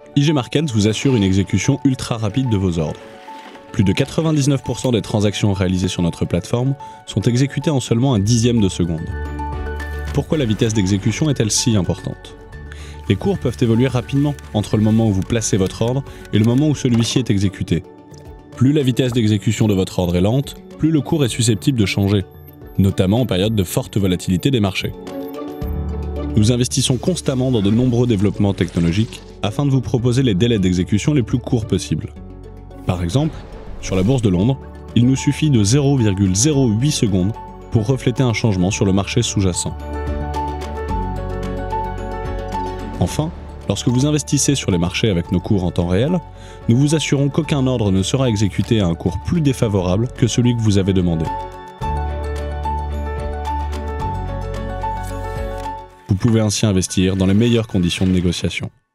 IG Markets vous assure une exécution ultra rapide de vos ordres. Plus de 99% des transactions réalisées sur notre plateforme sont exécutées en seulement un dixième de seconde. Pourquoi la vitesse d'exécution est-elle si importante ? Les cours peuvent évoluer rapidement entre le moment où vous placez votre ordre et le moment où celui-ci est exécuté. Plus la vitesse d'exécution de votre ordre est lente, plus le cours est susceptible de changer, notamment en période de forte volatilité des marchés. Nous investissons constamment dans de nombreux développements technologiques afin de vous proposer les délais d'exécution les plus courts possibles. Par exemple, sur la bourse de Londres, il nous suffit de 0,08 secondes pour refléter un changement sur le marché sous-jacent. Enfin, lorsque vous investissez sur les marchés avec nos cours en temps réel, nous vous assurons qu'aucun ordre ne sera exécuté à un cours plus défavorable que celui que vous avez demandé. Vous pouvez ainsi investir dans les meilleures conditions de négociation.